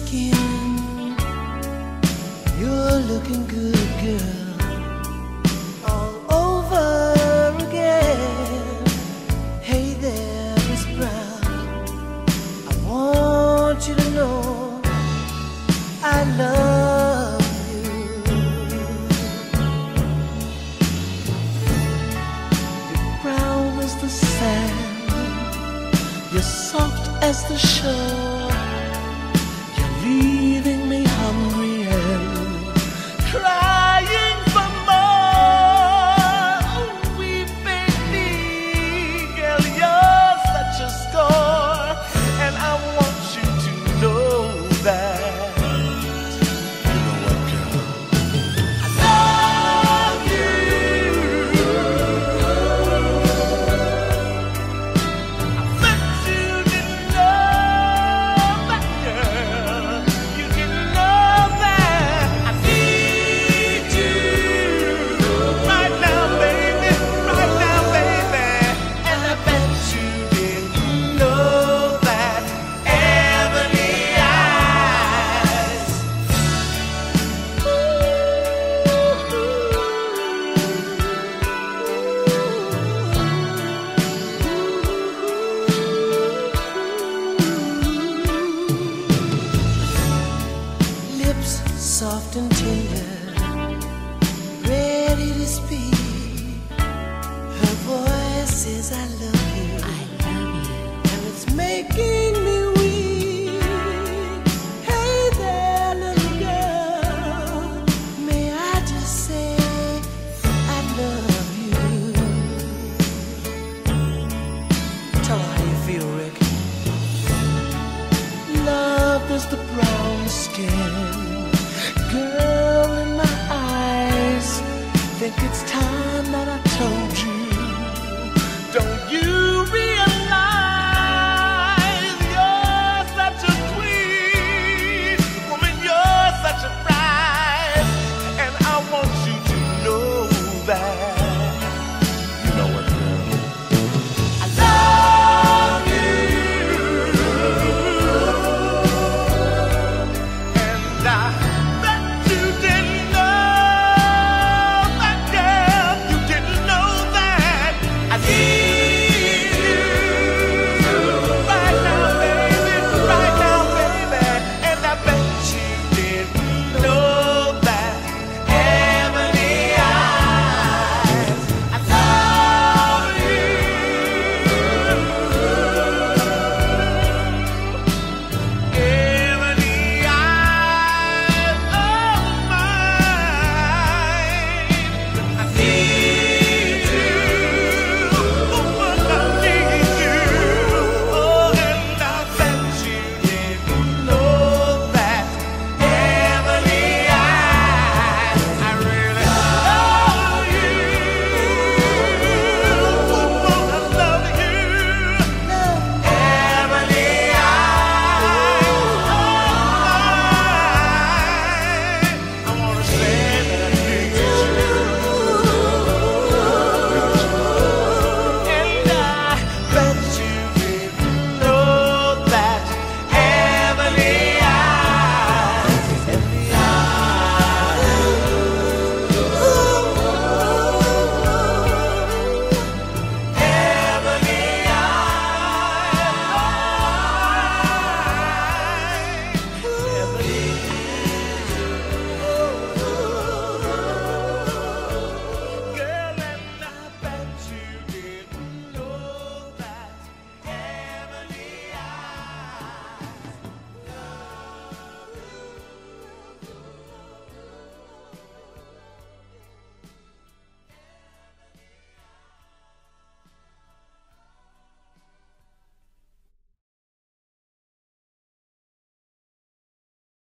skin. You're looking good, girl, all over again. Hey there, Miss Brown, I want you to know I love you. You're brown as the sand, you're soft as the shore. You're leaving me hungry and crying for more. Oh, weeping me, girl, you're such a score. And I want you to know that. You know what, girl? I love you. I bet you didn't know that, girl. You didn't know that. I need you right now, baby, right now, baby. And I bet you didn't know that. Ebony eyes. Lips soft and tender, ready to speak. Her voice says I love you, and it's making me weak. Hey there, little girl, may I just say I love you. Tell her how you feel, Rick. Love is the brown skin, girl in my eyes. Think it's time that I told you. Don't you